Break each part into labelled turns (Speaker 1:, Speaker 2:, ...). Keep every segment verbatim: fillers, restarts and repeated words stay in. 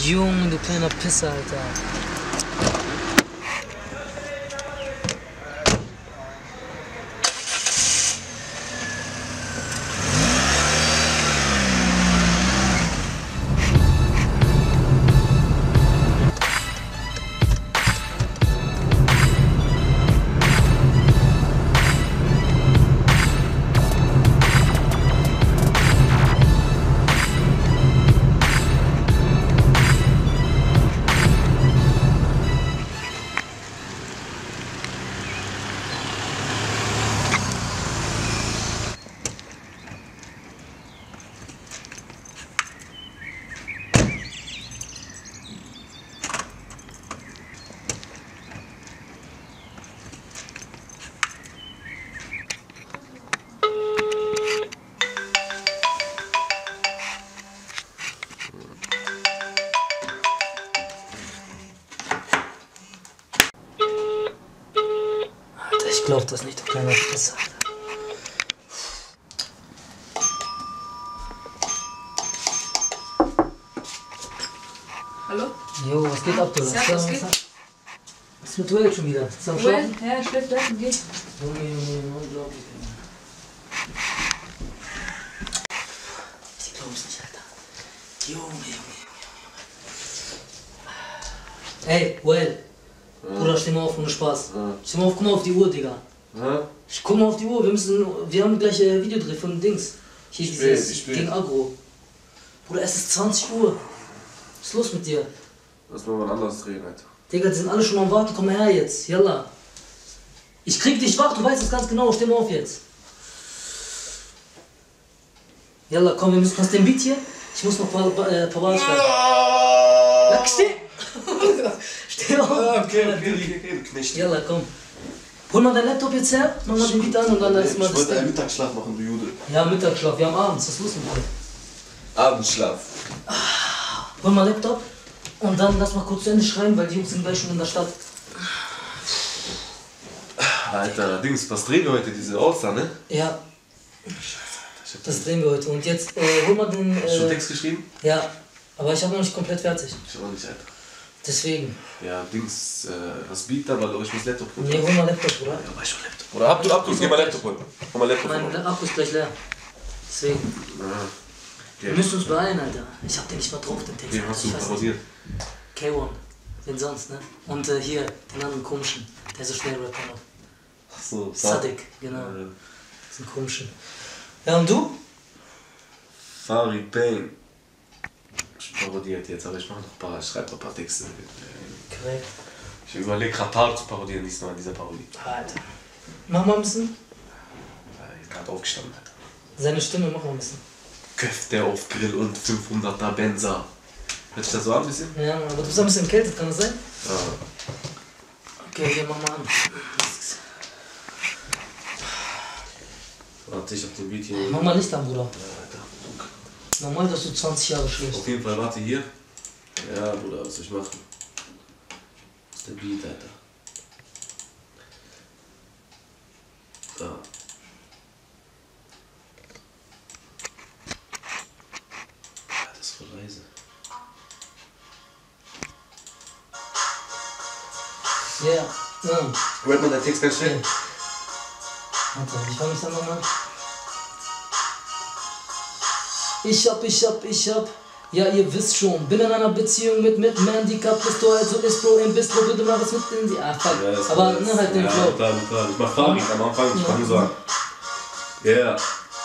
Speaker 1: Junge, du kleiner Pisser, Alter. Ich glaub das nicht, du kleiner Pisser.
Speaker 2: Hallo?
Speaker 1: Jo, was geht ab, du?
Speaker 2: Ja, was geht?
Speaker 1: Was ist mit Duell schon wieder? Ist am
Speaker 2: Well,
Speaker 1: Schlafen?
Speaker 2: ja, schläft schlafen, geht.
Speaker 1: Junge, Junge, Junge, unglaublich. Ich glaub's nicht, Alter. Junge, Junge, Junge, Junge. Ey, Well. Ja. Bruder, steh mal auf, ohne Spaß. Ja. Steh mal auf, guck mal auf die Uhr, Digga. Ja? Ich guck mal auf die Uhr, wir müssen, wir haben gleich ein Videodreh von Dings. Hier
Speaker 3: ich dieses,
Speaker 1: ich gegen Agro. Bruder, es ist zwanzig Uhr. Was ist los mit dir?
Speaker 3: Lass mal mal anders drehen, Alter.
Speaker 1: Digga, die sind alle schon am Warten, komm her jetzt, yalla. Ich krieg dich wach, du weißt es ganz genau, steh mal auf jetzt. Yalla, komm, wir müssen, hast du den Beat hier? Ich muss noch ein paar, äh, paar Bars schreiben. Ja, steh! Steh auf!
Speaker 3: Ja, okay, okay, okay, okay, du Knecht.
Speaker 1: Yalla, komm. Hol mal dein Laptop jetzt her, mach mal den Beat an und dann lass mal das.
Speaker 3: Ich wollte einen Mittagsschlaf machen, du Jude.
Speaker 1: Ja, Mittagsschlaf, wir haben abends, was ist los mit dir?
Speaker 3: Abendschlaf.
Speaker 1: Hol mal Laptop und dann lass mal kurz zu Ende schreiben, weil die Jungs sind gleich schon in der Stadt.
Speaker 3: Alter, Dings, was drehen wir heute? Diese All-Star, ne?
Speaker 1: Ja.
Speaker 3: Scheiße, Alter.
Speaker 1: Das drehen wir heute. Und jetzt äh, hol mal den. Äh,
Speaker 3: Hast du schon Text geschrieben?
Speaker 1: Ja, aber ich habe noch nicht komplett fertig.
Speaker 3: Ich auch nicht, Alter.
Speaker 1: Deswegen.
Speaker 3: Ja, Dings, äh, was Beat da, weil ich muss Laptop holen.
Speaker 1: Nee, hol mal Laptop, oder?
Speaker 3: Ja, aber ich hol Laptop. Oder hab du Akkus, geh mal Laptop holen. Hol mal Laptop holen.
Speaker 1: Mein Akku ist gleich leer. Deswegen.
Speaker 3: Ja.
Speaker 1: Wir müssen uns beeilen, Alter. Ich hab den nicht mal drauf, den Text.
Speaker 3: Den hast du parodiert.
Speaker 1: K eins. Wen sonst, ne? Und äh, hier, den anderen komischen, der so schnell rappt noch.
Speaker 3: Achso,
Speaker 1: Sadik, genau.
Speaker 3: Ja.
Speaker 1: Das ist ein komischen. Ja, und du?
Speaker 3: Farid Bang. Ich parodiert jetzt, aber ich mach noch ein paar, ich schreibe noch ein paar Texte.
Speaker 1: Korrekt.
Speaker 3: Ich überlege gerade Paar zu parodieren, diesmal in dieser Parodie.
Speaker 1: Alter. Mach mal ein bisschen.
Speaker 3: Ja, ich bin gerade aufgestanden, Alter.
Speaker 1: Seine Stimme, mach mal ein bisschen.
Speaker 3: Köfte auf Grill und fünfhunderter Benzer. Hört sich das so an ein bisschen?
Speaker 1: Ja, aber du bist ein bisschen erkältet, kann das sein?
Speaker 3: Ja.
Speaker 1: Okay, hier, mach mal an.
Speaker 3: Warte, ich hab den Beat hier.
Speaker 1: Mach mal Licht an, Bruder.
Speaker 3: Ja, Alter.
Speaker 1: Normal, dass du zwanzig Jahre schläfst.
Speaker 3: Auf jeden Fall, warte hier. Ja, Bruder, was soll ich machen? Das ist der Beat, Alter. Da. Ja, das ist voll leise.
Speaker 1: Ja, yeah. ja.
Speaker 3: Hört man den Text ganz schnell?
Speaker 1: Warte, wie fang ich's dann nochmal? Ich hab, ich hab, ich hab, ja ihr wisst schon, bin in einer Beziehung mit mit Handicap, bist du also ist Bro, im Bistro, bitte mal was mit in die, ah fuck,
Speaker 3: Ja,
Speaker 1: aber ne, halt den
Speaker 3: ja,
Speaker 1: Flow.
Speaker 3: Klar, klar. Ich mach Farid am Anfang, ich fange so an. Yeah.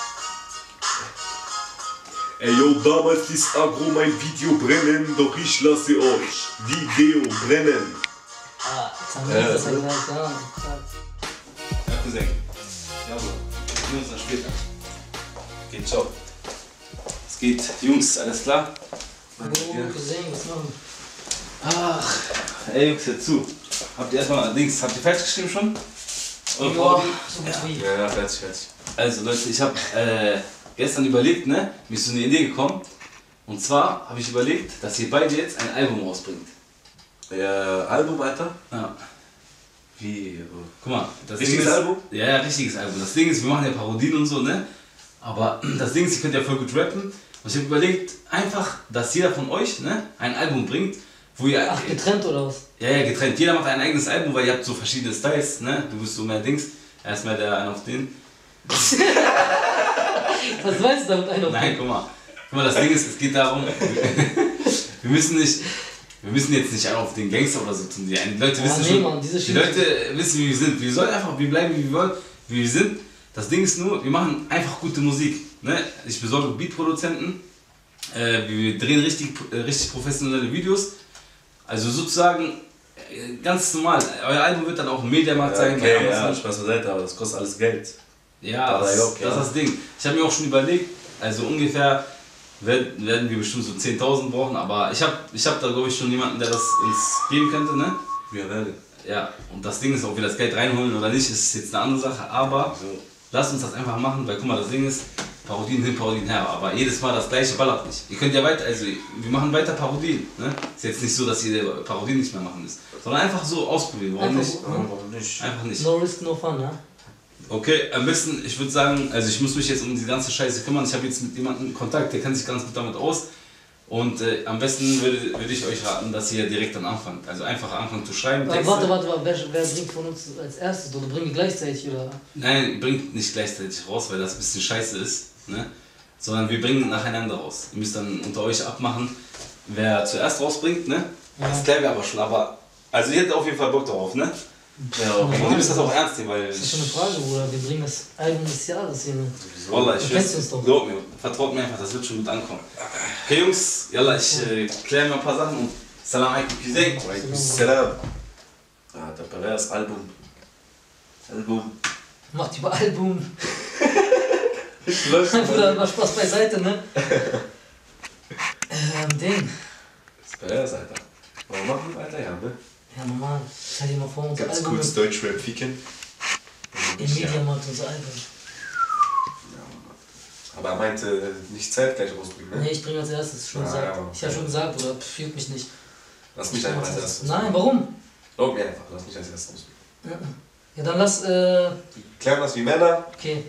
Speaker 3: Ey yo, damals ließ Agro mein Video brennen, doch ich lasse euch Video brennen.
Speaker 1: Ah, jetzt haben wir
Speaker 3: Ja,
Speaker 1: das ja
Speaker 3: ja.
Speaker 1: gleich, ja.
Speaker 3: Ja, Cousin. Ja, Bro. Wir sehen uns dann später. Okay, ciao. Es geht, Jungs, alles klar?
Speaker 1: Wo, gesehen, was machen?
Speaker 4: Ach, ey Jungs, hört zu. Habt ihr erstmal Dings, habt ihr fertig geschrieben schon? Eure
Speaker 1: Ja,
Speaker 4: Parodie?
Speaker 1: so gut wie.
Speaker 3: Ja, ja, fertig, fertig.
Speaker 4: Also Leute, ich habe äh, gestern überlegt, ne, mir ist so eine Idee gekommen. Und zwar habe ich überlegt, dass ihr beide jetzt ein Album rausbringt.
Speaker 3: Ja, Album, Alter?
Speaker 4: Ja.
Speaker 3: Wie?
Speaker 4: Guck mal, das
Speaker 3: Richtiges
Speaker 4: Ding ist,
Speaker 3: Album?
Speaker 4: Ja, ja, richtiges Album. Das Ding ist, wir machen ja Parodien und so, ne? Aber das Ding ist, ihr könnt ja voll gut rappen. Und ich habe überlegt, einfach, dass jeder von euch ne, ein Album bringt, wo ihr...
Speaker 1: Ach, getrennt oder was?
Speaker 4: Ja, ja, getrennt. Jeder macht ein eigenes Album, weil ihr habt so verschiedene Styles, ne? Du bist so mehr Dings, er ist mehr der ein auf den.
Speaker 1: Was meinst du damit, ein auf den?
Speaker 4: Nein, guck mal. Guck mal, das Ding ist, es geht darum, wir müssen nicht... Wir müssen jetzt nicht auf den Gangster oder so tun. Die Leute wissen
Speaker 1: nee,
Speaker 4: schon,
Speaker 1: Mann, diese
Speaker 4: die Leute wissen, wie wir sind. Wir sollen einfach, wir bleiben, wie wir wollen, wie wir sind. Das Ding ist nur, wir machen einfach gute Musik. Ne? Ich besorge Beatproduzenten, äh, wir drehen richtig, äh, richtig professionelle Videos. Also sozusagen äh, ganz normal. Euer Album wird dann auch im Mediamarkt
Speaker 3: Ja,
Speaker 4: sein.
Speaker 3: okay,
Speaker 4: bei
Speaker 3: ja, Spaß beiseite, aber das kostet alles Geld.
Speaker 4: Ja, das,
Speaker 3: okay,
Speaker 4: das ist das Ding. Ich habe mir auch schon überlegt, also ungefähr werden, werden wir bestimmt so zehntausend brauchen, aber ich habe ich hab da glaube ich schon jemanden, der das uns geben könnte, ne?
Speaker 3: Wir werden.
Speaker 4: Ja, und das Ding ist, ob wir das Geld reinholen oder nicht, ist jetzt eine andere Sache, aber
Speaker 3: So.
Speaker 4: lasst uns das einfach machen, weil guck mal, das Ding ist, Parodien hin, Parodien her, aber jedes Mal das gleiche ballert nicht. Ihr könnt ja weiter, also wir machen weiter Parodien, ne? Ist jetzt nicht so, dass ihr Parodien nicht mehr machen müsst, sondern einfach so ausprobieren, warum
Speaker 1: Einfach
Speaker 4: nicht?
Speaker 1: so,
Speaker 3: Warum nicht?
Speaker 4: Einfach nicht.
Speaker 1: No risk, no fun, ja?
Speaker 4: Okay, am besten, ich würde sagen, also ich muss mich jetzt um die ganze Scheiße kümmern. Ich habe jetzt mit jemandem Kontakt, der kennt sich ganz gut damit aus. Und äh, am besten würde, würde ich euch raten, dass ihr direkt dann anfangt. Also einfach anfangen zu schreiben.
Speaker 1: Aber
Speaker 4: Texte.
Speaker 1: warte, warte, warte, wer, wer bringt von uns als erstes? Oder bringen die gleichzeitig? Oder?
Speaker 4: Nein, bringt nicht gleichzeitig raus, weil das ein bisschen scheiße ist. Ne? Sondern wir bringen nacheinander raus. Ihr müsst dann unter euch abmachen, wer zuerst rausbringt. Ne?
Speaker 1: Ja.
Speaker 4: Das klären wir aber schon. Aber also ihr hättet auf jeden Fall Bock darauf, ne?
Speaker 3: Ja,
Speaker 4: Und ihr müsst das auch ernst nehmen, weil...
Speaker 1: Das ist schon eine Frage, Bruder. Wir bringen das Album des Jahres hier.
Speaker 4: Wallah, ich
Speaker 1: Du kennst uns doch.
Speaker 4: glaub mir, vertraut mir einfach, das wird schon gut ankommen. Okay Jungs, yalla, ich äh, kläre mir ein paar Sachen und Salam alaikum, Kiseng.
Speaker 3: Salam. Ah, der Pervers Album. Album.
Speaker 1: Macht über Album.
Speaker 3: Läuft
Speaker 1: Bruder, war Spaß beiseite, ne? ähm, Ding.
Speaker 3: Das Pervers, Alter. Warum machen wir weiter? Ja, ne?
Speaker 1: Ja, normal. Stell dir mal vor, unser
Speaker 3: Ganz
Speaker 1: Album
Speaker 3: kurz Deutschrap ficken.
Speaker 1: im Mediamarkt, unser Album.
Speaker 3: Aber er meinte, nicht zeitgleich rausbringen, ne?
Speaker 1: Nee, ich bringe als erstes, schon
Speaker 3: Ah,
Speaker 1: gesagt.
Speaker 3: ja.
Speaker 1: Ich habe schon gesagt, Bruder, pff, juckt mich nicht.
Speaker 3: Lass mich einfach als erstes.
Speaker 1: Nein, warum?
Speaker 3: Glaub mir einfach, lass mich als erstes rausbringen.
Speaker 1: Ja, dann lass, äh,
Speaker 3: Klären das wie Männer.
Speaker 1: okay.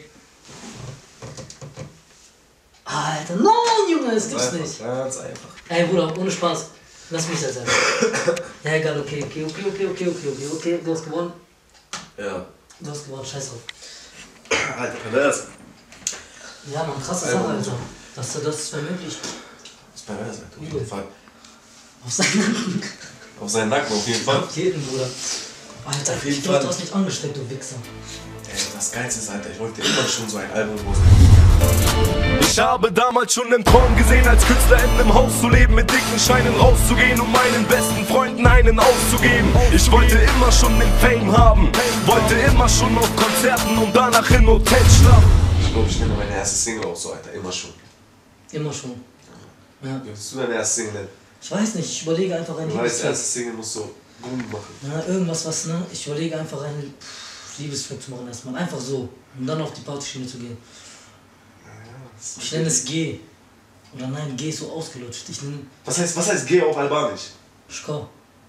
Speaker 1: Alter, nein, Junge, das gibt's
Speaker 3: Einfach,
Speaker 1: nicht.
Speaker 3: Ganz einfach.
Speaker 1: Ey, Bruder, ohne Spaß. Lass mich das einfach. Ja, egal, okay, okay, okay, okay, okay, okay, okay, okay, du hast gewonnen.
Speaker 3: Ja.
Speaker 1: Du hast gewonnen, scheiß drauf.
Speaker 3: Alter, Pervers.
Speaker 1: Ja, man, krasse
Speaker 3: Album.
Speaker 1: Sache, Alter. Dass du das vermöglicht.
Speaker 3: Das ist Pervers, Alter, auf jeden Fall.
Speaker 1: Auf seinen
Speaker 3: Auf seinen Nacken, auf jeden Fall.
Speaker 1: Auf jeden, Bruder. Alter,
Speaker 3: Auf jeden
Speaker 1: ich glaub, du
Speaker 3: Fall.
Speaker 1: hast mich angesteckt, du Wichser.
Speaker 3: Ey, das Geilste ist, Alter, ich wollte immer schon so ein Album rausbringen.
Speaker 2: Ich habe damals schon den Traum gesehen, als Künstler in einem Haus zu leben, mit dicken Scheinen rauszugehen, um meinen besten Freunden einen auszugeben. Ich wollte immer schon den Fame haben, wollte immer schon auf Konzerten und danach in Hotels schlafen.
Speaker 3: Ich glaube, ich nenne meine erste Single auch so, Alter, immer schon.
Speaker 1: Immer schon. Ja.
Speaker 3: Wie würdest du deine erste Single nennen?
Speaker 1: Ich weiß nicht, ich überlege einfach ein
Speaker 3: Du weißt,
Speaker 1: Liebestrack.
Speaker 3: erste Single muss so Boom machen.
Speaker 1: Ja, irgendwas, was, ne? Ich überlege einfach einen Liebestrack zu machen erstmal. Einfach so. Um dann auf die Partyschiene zu gehen. Ich nenne es G. Oder nein, G ist so ausgelutscht. Ich nenne
Speaker 3: Was heißt, was heißt G auf Albanisch?
Speaker 1: Schko.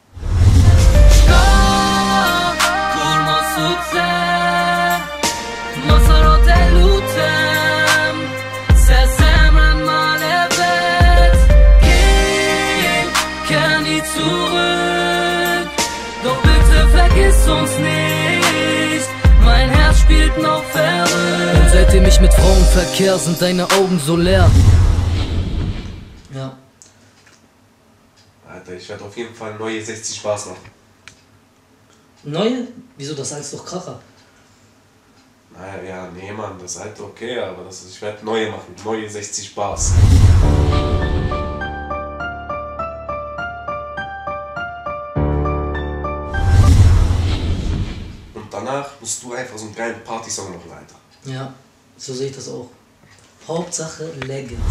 Speaker 5: Doch bitte vergiss uns nicht, mein Herz spielt noch verrückt. Und seitdem ich mit Frauen verkehr, sind deine Augen so leer.
Speaker 1: Ja.
Speaker 3: Alter, ich werde auf jeden Fall neue sechzig Spaß machen.
Speaker 1: Neue? Wieso, das heißt doch Kracher.
Speaker 3: Naja, ja, nee, Mann, das ist halt okay, aber das ist, ich werde neue machen. Neue sechzig Spaß. Und danach musst du einfach so einen geilen Partysong machen, Alter.
Speaker 1: Ja, so sehe ich das auch. Hauptsache Legends.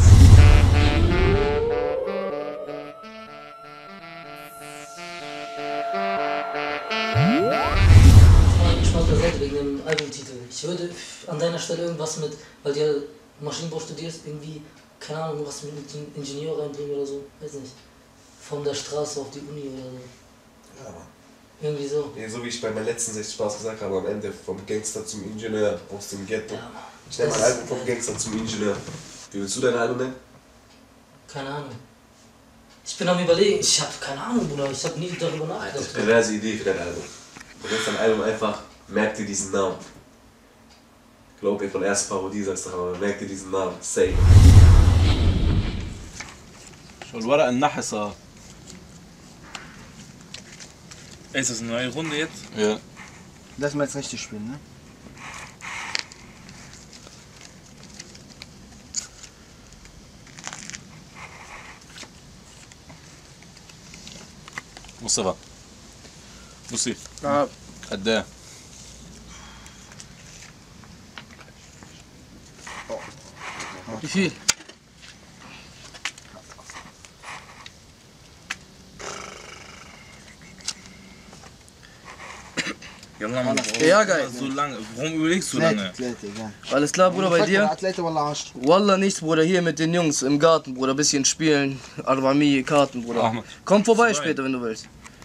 Speaker 1: Spaß beiseite wegen dem Albumtitel. Ich würde an deiner Stelle irgendwas mit, weil du ja Maschinenbau studierst, irgendwie, keine Ahnung, was mit dem Ingenieur reinbringen oder so, weiß nicht. Von der Straße auf die Uni oder so.
Speaker 3: Ja, Mann.
Speaker 1: Irgendwie so.
Speaker 3: Ja, so wie ich bei meinen letzten sechzig Spaß gesagt habe, am Ende vom Gangster zum Ingenieur aus dem Ghetto.
Speaker 1: Ja, Mann.
Speaker 3: Ich nenne mein
Speaker 1: Das-
Speaker 3: Album vom Gangster zum Ingenieur. Wie willst du dein Album nennen?
Speaker 1: Keine Ahnung. Ich bin am überlegen, ich hab keine Ahnung, Bruder, ich hab nie darüber nachgedacht.
Speaker 6: Perverse Idee für dein Album. Du nennst dein Album einfach, merk dir diesen Namen. Glaub mir, von der ersten Parodie sagst du, aber merk dir diesen Namen. Say.
Speaker 3: شو الورقة النحسة.
Speaker 7: Ist das eine neue Runde jetzt?
Speaker 3: Ja.
Speaker 8: Lass mal jetzt richtig spielen, ne?
Speaker 3: مصطفى. بصي.
Speaker 8: Ja.
Speaker 3: قد ايه؟
Speaker 5: Wie viel?
Speaker 7: Junge, Mann,
Speaker 5: Ja, geil.
Speaker 7: so lange. Warum überlegst du
Speaker 8: Athlet,
Speaker 7: lange?
Speaker 8: Athlet, egal.
Speaker 5: Alles klar, Bruder, bei dir?
Speaker 8: Athlet والله عشرة.
Speaker 5: Wallah nichts, Bruder, hier mit den Jungs im Garten, Bruder, bisschen spielen. Arwami, Karten, Bruder.
Speaker 3: Ahmed.
Speaker 5: Komm vorbei später, wenn du willst.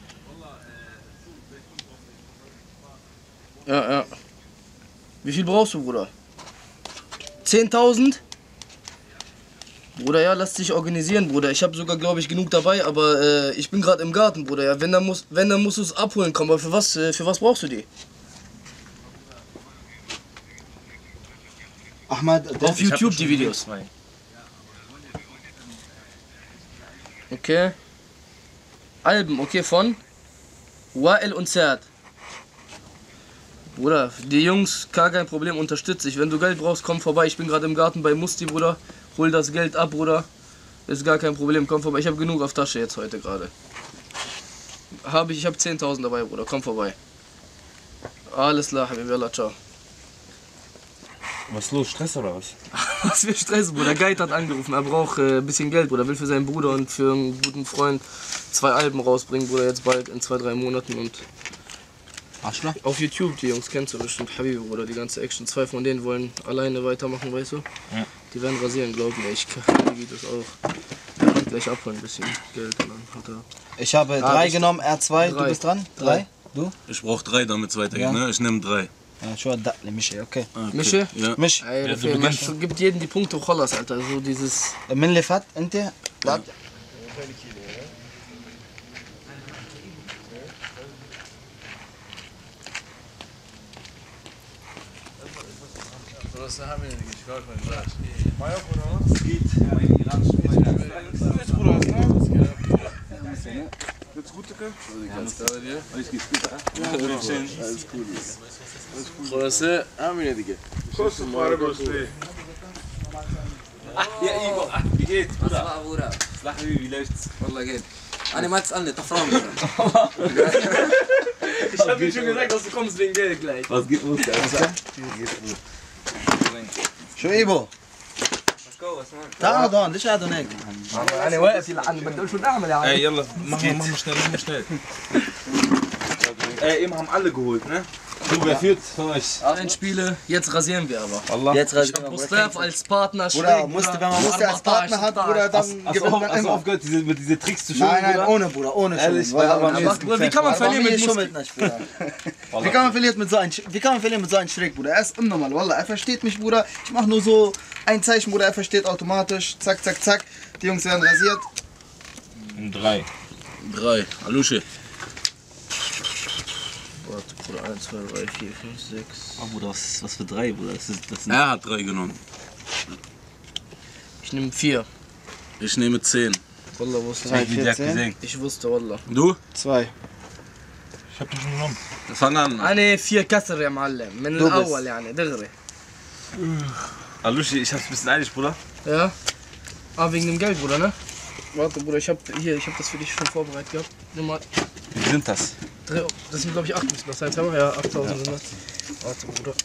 Speaker 5: Ja, ja. Wie viel brauchst du, Bruder? zehntausend? Bruder, ja, lass dich organisieren, Bruder. Ich habe sogar, glaube ich, genug dabei, aber äh, ich bin gerade im Garten, Bruder. Ja, wenn dann muss, wenn dann musst du es abholen kommen. Aber für was, äh, für was brauchst du die?
Speaker 8: Ahmad,
Speaker 5: Auf YouTube die Videos. Okay. Alben, okay, von Wael und Zert. Bruder, die Jungs, gar kein Problem, unterstütze ich. Wenn du Geld brauchst, komm vorbei. Ich bin gerade im Garten bei Musti, Bruder. Hol das Geld ab, Bruder. Ist gar kein Problem, komm vorbei. Ich habe genug auf Tasche jetzt heute gerade. Habe ich, ich habe zehntausend dabei, Bruder. Komm vorbei. Alles klar, Habibi, Allah, ciao.
Speaker 7: Was ist los? Stress oder was?
Speaker 5: Was für Stress, Bruder. Geit hat angerufen, er braucht ein äh, bisschen Geld, Bruder. Will für seinen Bruder und für einen guten Freund zwei Alben rausbringen, Bruder. Jetzt bald in zwei, drei Monaten und
Speaker 8: عشرة.
Speaker 5: auf YouTube, die Jungs kennst du bestimmt, Habibi, Bruder, die ganze Action. Zwei von denen wollen alleine weitermachen, weißt du?
Speaker 7: Ja.
Speaker 5: Die werden rasieren, glaub mir. Ich kann geht das auch. Er kann gleich abholen, ein bisschen Geld und dann hat er.
Speaker 8: Ich habe
Speaker 5: Ah,
Speaker 8: drei
Speaker 5: ich-
Speaker 8: genommen, R zwei, du
Speaker 5: drei.
Speaker 8: bist dran?
Speaker 5: Drei.
Speaker 8: Drei? Du?
Speaker 3: Ich brauch drei, damit es weitergeht,
Speaker 8: Ja.
Speaker 3: ne? Ich nehme drei.
Speaker 8: Ja, شو هالدقلة مشي اوكي.
Speaker 3: Okay.
Speaker 5: Mische?
Speaker 3: Ja.
Speaker 8: مش
Speaker 5: Ey,
Speaker 7: Ja,
Speaker 5: dafür,
Speaker 7: du
Speaker 5: man
Speaker 7: beginnst.
Speaker 5: schon- gibt jedem die Punkte und Cholas, Alter. So dieses.
Speaker 8: من اللي فات انت لعبت
Speaker 7: خلاصة اعمل هذيك.
Speaker 3: Wie geht's, Bruder?
Speaker 9: اسمع بورا
Speaker 3: Sag mir, wie läuft's?
Speaker 9: والله جد انا ما تسالني طفران
Speaker 5: Ich hab dir schon gesagt, dass du kommst wegen Geld gleich.
Speaker 3: Was geht los, Alter?
Speaker 8: شو ايبو؟ تعال هون ليش قاعد هناك؟
Speaker 5: انا واقف يلعن بدي شو نعمل يا عم.
Speaker 7: Ey, yalla, mach mal, mach mal schnell, mach mal schnell. Ey, eben haben alle geholt, ne?
Speaker 3: Du, wer führt von euch?
Speaker 5: Ein Spiele, jetzt rasieren wir aber.
Speaker 7: Allah.
Speaker 8: Jetzt
Speaker 5: Ich hab Mustafa als Partner schräg,
Speaker 8: Bruder, musste, wenn man Muster als Partner hat, Bruder, dann
Speaker 3: Hast du
Speaker 8: gewinnt man
Speaker 3: hast du
Speaker 8: immer.
Speaker 3: aufgehört, diese, mit diese Tricks zu schwimmen,
Speaker 8: Nein, nein,
Speaker 3: Bruder?
Speaker 8: ohne Bruder, ohne
Speaker 3: Ehrlich,
Speaker 8: Schummeln.
Speaker 3: weil aber
Speaker 8: Weil-
Speaker 3: mir
Speaker 5: Aber, Bruder, wie kann man
Speaker 8: aber
Speaker 5: verlieren
Speaker 8: mir
Speaker 5: mit Musti?
Speaker 8: schummelt nicht, Bruder. Wie kann man verlieren mit so einem, wie kann man verlieren mit so einem Schräg, Bruder? Er ist unnormal, Wallah, er versteht mich, Bruder. Ich mach nur so ein Zeichen, Bruder, er versteht automatisch. Zack, zack, zack. Die Jungs werden rasiert.
Speaker 7: Drei.
Speaker 3: Drei. Alusche.
Speaker 5: Warte, Bruder, eins, zwei, drei, vier, fünf, sechs.
Speaker 3: Oh, Bruder, was, was für drei, Bruder? Das ist, das er hat drei genommen.
Speaker 5: Ich nehme vier.
Speaker 3: Ich nehme zehn.
Speaker 5: Wallah, wusste
Speaker 8: Drei,
Speaker 5: ich.
Speaker 3: Wie der
Speaker 8: vierzehn.
Speaker 3: gesehen.
Speaker 5: Ich wusste, Wallah.
Speaker 3: Du?
Speaker 8: Zwei.
Speaker 7: Ich hab dich schon genommen.
Speaker 3: Fang an.
Speaker 5: أنا في كسر يا معلم من
Speaker 8: Du bist.
Speaker 5: الأول يعني دغري.
Speaker 3: Alusche, ich hab's ein bisschen eilig, Bruder.
Speaker 5: Ja? Ah, wegen dem Geld, Bruder, ne? Warte, Bruder, ich hab hier, ich hab das für dich schon vorbereitet gehabt. Nimm mal.
Speaker 3: Wie sind das?
Speaker 5: Drei, das sind glaube ich acht müssen das sein. Haben wir? Ja, achttausend sind das. Warte, Bruder.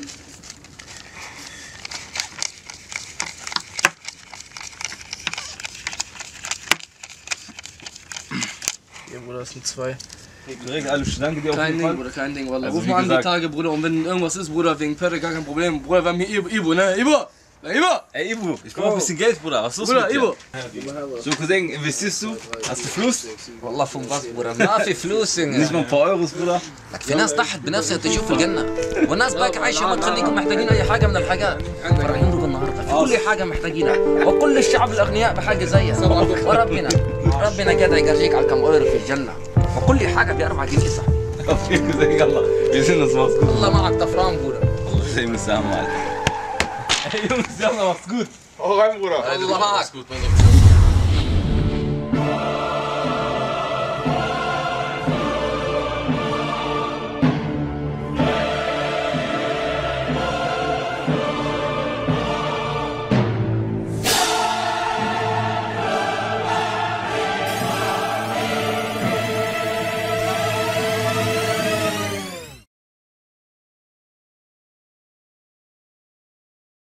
Speaker 5: Hier, Bruder, das sind zwei.
Speaker 3: Direkt, Alusche, danke dir auf
Speaker 5: Kein
Speaker 3: jeden
Speaker 5: Ding,
Speaker 3: Fall.
Speaker 5: Bruder, kein Ding, Wallah.
Speaker 3: Also,
Speaker 5: Ruf
Speaker 3: wie
Speaker 5: mal an die
Speaker 3: gesagt-
Speaker 5: Tage, Bruder, und wenn irgendwas ist, Bruder, wegen Perre, gar kein Problem. Bruder, wir haben hier Ibo, Ibo ne? Ibo! Na, Ibo!
Speaker 3: Ey, Ibu, ich brauch ein bisschen Geld, Bruder. Was ist los
Speaker 5: Bruder,
Speaker 3: mit dir?
Speaker 5: Ibo!
Speaker 3: So, Cousin, investierst du? Hast du Fluss?
Speaker 9: والله فوق راس بورا ما في فلوس
Speaker 3: Nicht mal ein paar Euros, Bruder.
Speaker 9: في ناس تحت بنفسها تشوف الجنه والناس باك عايشه ما تخليكم محتاجين اي حاجه من الحاجات فرعين النهارده كل حاجة محتاجينها وكل الشعب الأغنياء بحاجة زيها وربنا ربنا كده يجازيك على الكم أورو في الجنة وكل حاجة بأربعة جنيه صح
Speaker 4: فيكم زي الله بيزنس مسكوت
Speaker 9: الله معك طفران بورا
Speaker 4: الله زي مسامع يونس يلا مسكوت
Speaker 7: هو غايم غورا
Speaker 9: الله معك